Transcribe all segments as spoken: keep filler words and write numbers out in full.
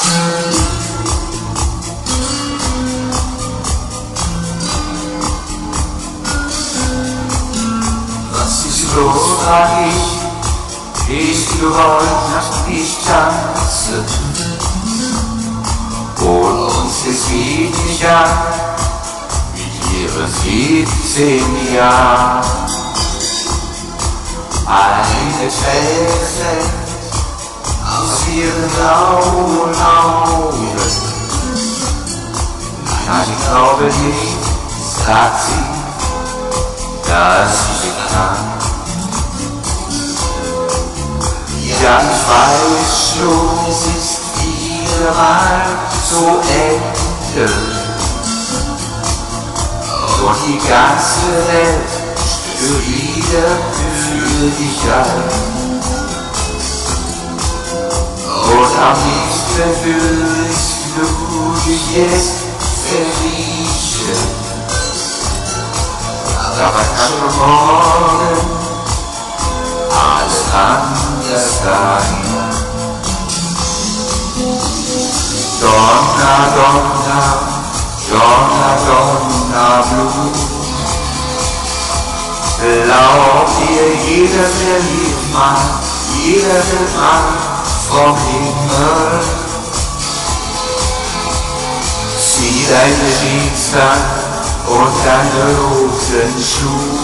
Was ist los, frag ich, gehst du heute Nacht nicht tanzen? Und uns es geht nicht an, wie ihren siebzehn Jahren. Eine Träne aus ihren blauen Augen. Nein, ich glaube nicht, sagt sie, dass sie kann. Ja, ich weiß schon, es ist wieder mal so Ende. Und die ganze Welt spürt wieder für dich ein. Und am liebsten würdest du dich jetzt verlieben. Aber kann schon morgen alles anders sein. Donna, Donna, Donna, Donna, Blut. Glaub dir, jeder verliebt man, jeder wird man vom Himmel. Zieh deine Jeans an und deine roten Schuhe.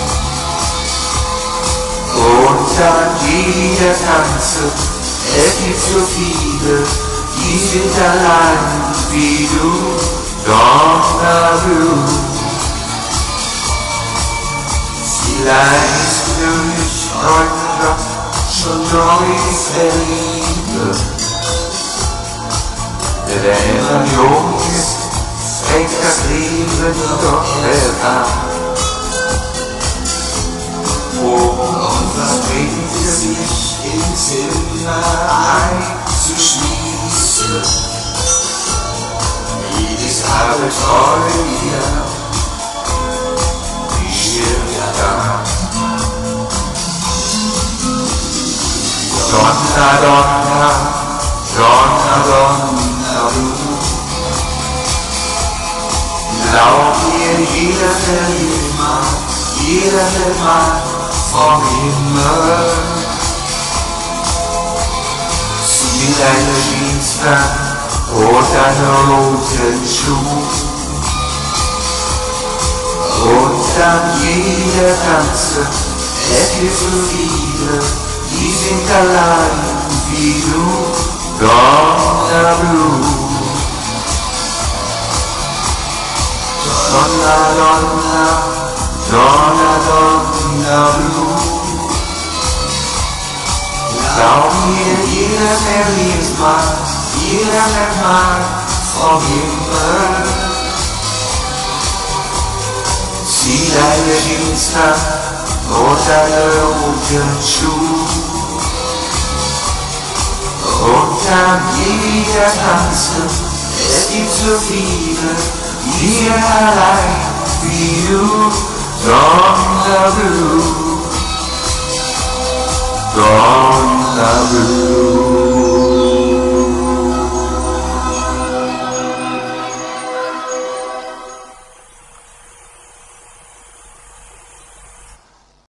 Und dann wieder tanzen, es gibt so viele, die sind allein wie du, Donna Blue. Vielleicht durch Freundschaft schon neues Verliebe. Wenn man jung ist, fängt das Leben doch erst an. Und was bringt es sich im Zimmer einzuschließen? Jedes Abenteuer, die stirbt da. Donna, Donna, Donna, Donna, Blut. Glaub mir, jeder verliebt man, jeder wird man vom Himmel. Zieh deine Jeans an und deine roten Schuhe. Und dann jeder tanzen, es gibt so viele, die sind allein wie du, Donna Blue. Donna, Donna, Donna, Donna Blue. Glaub mir, jeder verliebt man, jeder wird man vom Himmel. Zieh deine Jeans an und deine roten Schuhe. Und dann jeder tanzen, es gibt so viele, die sind allein wie du, Donna Blue. Donna Blue.